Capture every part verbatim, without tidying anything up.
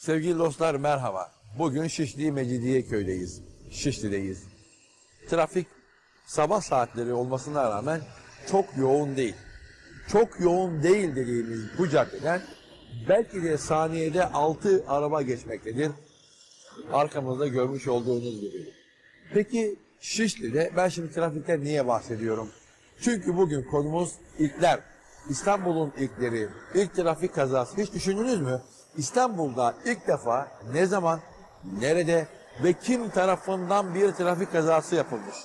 Sevgili dostlar merhaba. Bugün Şişli Mecidiyeköy'deyiz. Şişli'deyiz. Trafik sabah saatleri olmasına rağmen çok yoğun değil. Çok yoğun değil dediğimiz bu caddeden belki de saniyede altı araba geçmektedir. Arkamızda görmüş olduğunuz gibi. Peki Şişli'de ben şimdi trafikten niye bahsediyorum? Çünkü bugün konumuz ilkler. İstanbul'un ilkleri, ilk trafik kazası. Hiç düşündünüz mü? İstanbul'da ilk defa ne zaman, nerede ve kim tarafından bir trafik kazası yapılmış?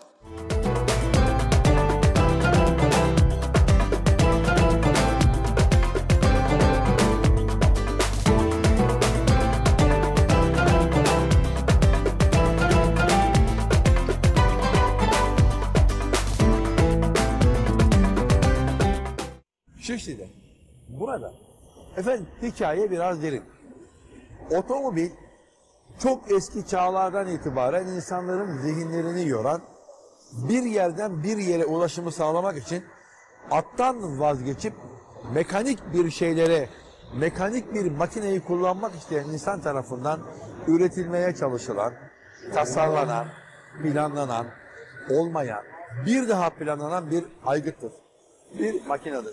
Şişli'de, burada. Efendim hikaye biraz derin. Otomobil çok eski çağlardan itibaren insanların zihinlerini yoran, bir yerden bir yere ulaşımı sağlamak için attan vazgeçip mekanik bir şeylere, mekanik bir makineyi kullanmak isteyen insan tarafından üretilmeye çalışılan, tasarlanan, planlanan, olmayan, bir daha planlanan bir aygıttır. Bir makinedir.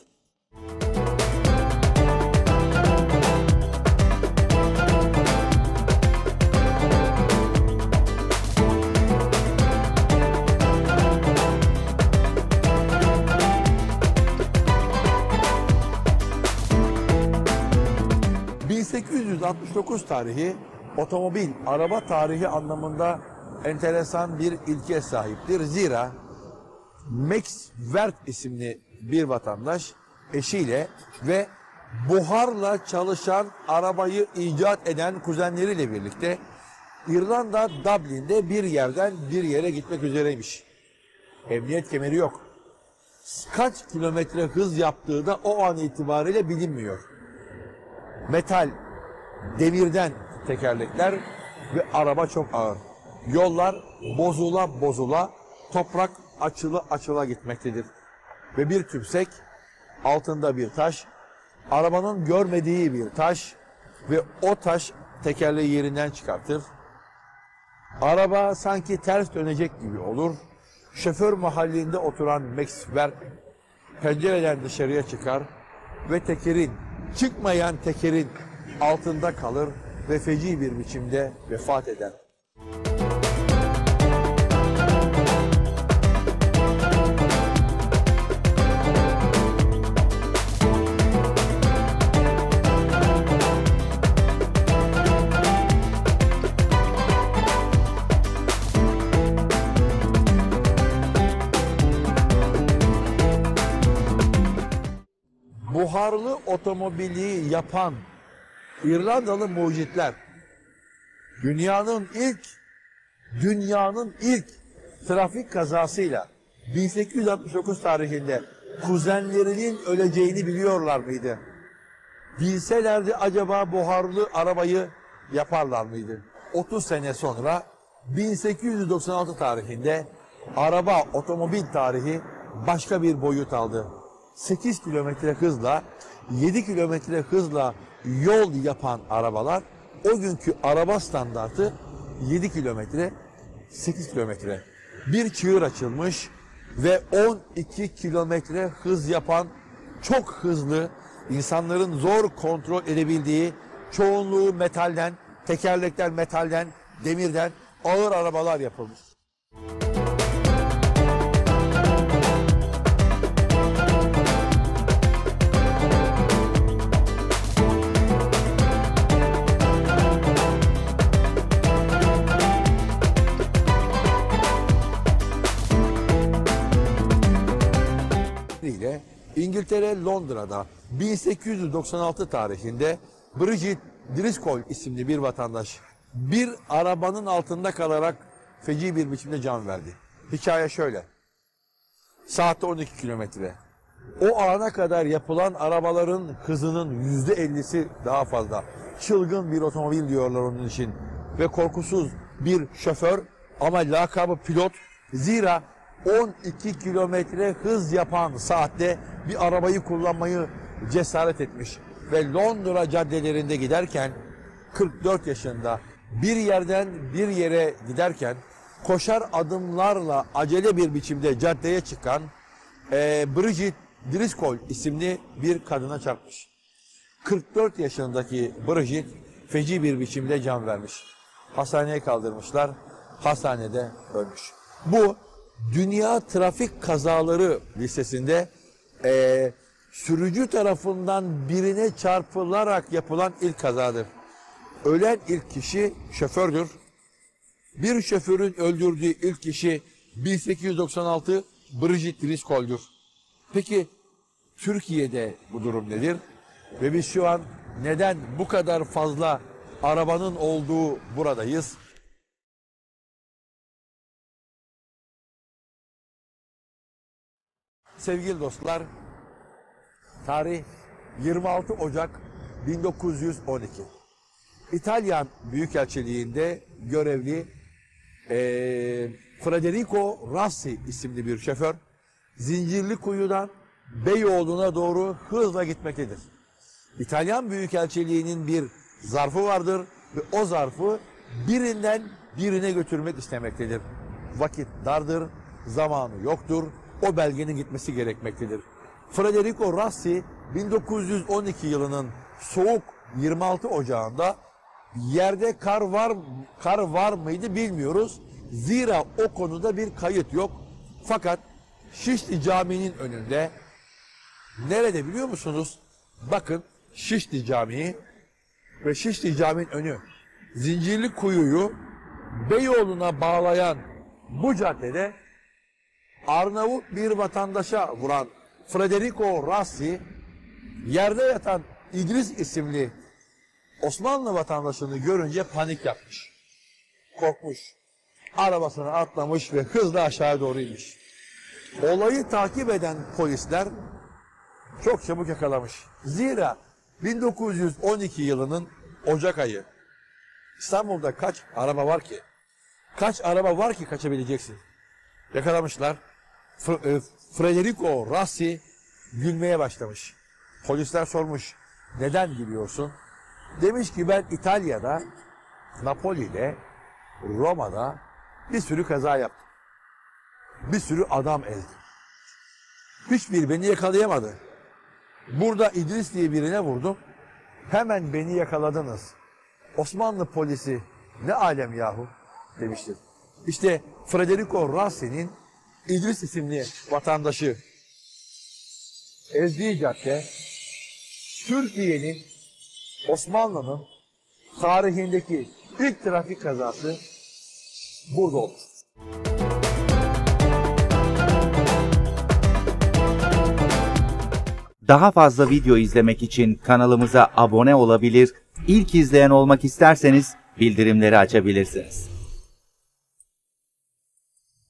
bin sekiz yüz altmış dokuz tarihi otomobil, araba tarihi anlamında enteresan bir ilke sahiptir. Zira Max Wert isimli bir vatandaş eşiyle ve buharla çalışan arabayı icat eden kuzenleriyle birlikte İrlanda Dublin'de bir yerden bir yere gitmek üzereymiş. Emniyet kemeri yok. Kaç kilometre hız yaptığı da o an itibariyle bilinmiyor. Metal, demirden tekerlekler ve araba çok ağır. Yollar bozula bozula, toprak açıla açıla gitmektedir. Ve bir tümsek, altında bir taş, arabanın görmediği bir taş ve o taş tekerleği yerinden çıkartır. Araba sanki ters dönecek gibi olur. Şoför mahallinde oturan Max Wert pencereden dışarıya çıkar ve tekerin, çıkmayan tekerin altında kalır ve feci bir biçimde vefat eder. Buharlı otomobili yapan İrlandalı mucitler dünyanın ilk dünyanın ilk trafik kazasıyla bin sekiz yüz altmış dokuz tarihinde kuzenlerinin öleceğini biliyorlar mıydı? Bilselerdi acaba buharlı arabayı yaparlar mıydı? otuz sene sonra bin sekiz yüz doksan altı tarihinde araba, otomobil tarihi başka bir boyut aldı. sekiz kilometre hızla, yedi kilometre hızla yol yapan arabalar, o günkü araba standartı yedi kilometre, sekiz kilometre. Bir çığır açılmış ve on iki kilometre hız yapan çok hızlı, insanların zor kontrol edebildiği, çoğunluğu metalden, tekerlekler metalden, demirden ağır arabalar yapılmış. ile İngiltere Londra'da bin sekiz yüz doksan altı tarihinde Bridget Driscoll isimli bir vatandaş bir arabanın altında kalarak feci bir biçimde can verdi. Hikaye şöyle. Saatte on iki kilometre. O ana kadar yapılan arabaların hızının yüzde ellisi daha fazla. Çılgın bir otomobil diyorlar onun için. Ve korkusuz bir şoför ama lakabı pilot. Zira on iki kilometre hız yapan saatte bir arabayı kullanmayı cesaret etmiş. Ve Londra caddelerinde giderken kırk dört yaşında bir yerden bir yere giderken koşar adımlarla acele bir biçimde caddeye çıkan e, Bridget Driscoll isimli bir kadına çarpmış. kırk dört yaşındaki Bridget feci bir biçimde can vermiş. Hastaneye kaldırmışlar, hastanede ölmüş. Bu Dünya Trafik Kazaları listesinde e, sürücü tarafından birine çarpılarak yapılan ilk kazadır. Ölen ilk kişi şofördür. Bir şoförün öldürdüğü ilk kişi bin sekiz yüz doksan altı Bridget Driscoll'dur. Peki Türkiye'de bu durum nedir? Ve biz şu an neden bu kadar fazla arabanın olduğu buradayız? Sevgili dostlar, tarih yirmi altı Ocak bin dokuz yüz on iki. İtalyan Büyükelçiliğinde görevli e, Federico Rassi isimli bir şoför Zincirlikuyu'dan Beyoğlu'na doğru hızla gitmektedir. İtalyan Büyükelçiliğinin bir zarfı vardır ve o zarfı birinden birine götürmek istemektedir. Vakit dardır, zamanı yoktur, o belgenin gitmesi gerekmektedir. Federico Rassi bin dokuz yüz on iki yılının soğuk yirmi altı Ocağı'nda yerde kar var kar var mıydı bilmiyoruz. Zira o konuda bir kayıt yok. Fakat Şişli Camii'nin önünde, nerede biliyor musunuz? Bakın Şişli Camii ve Şişli Camii'nin önü, Zincirlikuyu'yu Beyoğlu'na bağlayan bu caddede Arnavut bir vatandaşa vuran Federico Rassi, yerde yatan İdris isimli Osmanlı vatandaşını görünce panik yapmış. Korkmuş. Arabasına atlamış ve hızla aşağı doğru inmiş. Olayı takip eden polisler çok çabuk yakalamış. Zira bin dokuz yüz on iki yılının Ocak ayı. İstanbul'da kaç araba var ki? Kaç araba var ki kaçabileceksin? Yakalamışlar. Federico Rassi gülmeye başlamış. Polisler sormuş, neden gülüyorsun? Demiş ki ben İtalya'da, Napoli'de, Roma'da bir sürü kaza yaptım. Bir sürü adam ezdim. Hiçbir beni yakalayamadı. Burada İdris diye birine vurdum. Hemen beni yakaladınız. Osmanlı polisi ne alem yahu demiştir. İşte Federico Rassi'nin İdris isimli vatandaşı ezdiği cadde Türkiye'nin, Osmanlı'nın tarihindeki ilk trafik kazası burada oldu. Daha fazla video izlemek için kanalımıza abone olabilir, ilk izleyen olmak isterseniz bildirimleri açabilirsiniz.